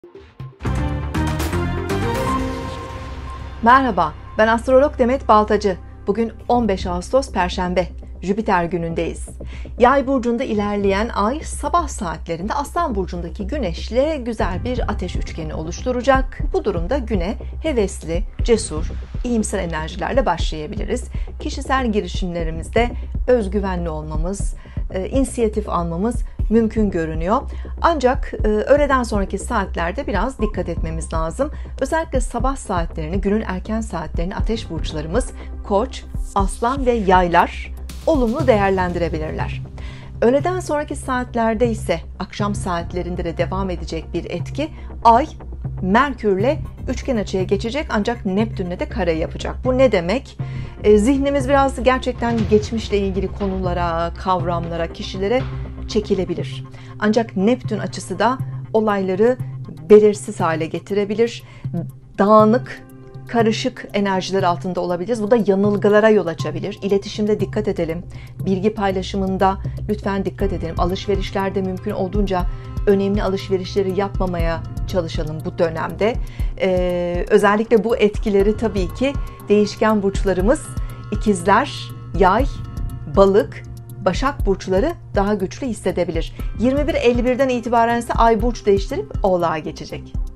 Merhaba, ben astrolog Demet Baltacı. Bugün 15 Ağustos Perşembe, Jüpiter günündeyiz. Yay burcunda ilerleyen ay sabah saatlerinde Aslan burcundaki Güneş'le güzel bir ateş üçgeni oluşturacak. Bu durumda güne hevesli, cesur, iyimser enerjilerle başlayabiliriz. Kişisel girişimlerimizde özgüvenli olmamız, inisiyatif almamız mümkün görünüyor. Ancak öğleden sonraki saatlerde biraz dikkat etmemiz lazım. Özellikle sabah saatlerini, günün erken saatlerini ateş burçlarımız Koç, Aslan ve Yaylar olumlu değerlendirebilirler. Öğleden sonraki saatlerde ise akşam saatlerinde de devam edecek bir etki. Ay Merkür'le üçgen açıya geçecek ancak Neptün'le de kare yapacak. Bu ne demek? Zihnimiz biraz gerçekten geçmişle ilgili konulara, kavramlara, kişilere çekilebilir. Ancak Neptün açısı da olayları belirsiz hale getirebilir. Dağınık, karışık enerjiler altında olabiliriz. Bu da yanılgılara yol açabilir. İletişimde dikkat edelim. Bilgi paylaşımında lütfen dikkat edelim. Alışverişlerde mümkün olduğunca önemli alışverişleri yapmamaya çalışalım bu dönemde. Özellikle bu etkileri tabii ki değişken burçlarımız İkizler, Yay, Balık, Başak burçları daha güçlü hissedebilir. 21.51'den itibaren ise Ay burç değiştirip Oğlağa geçecek.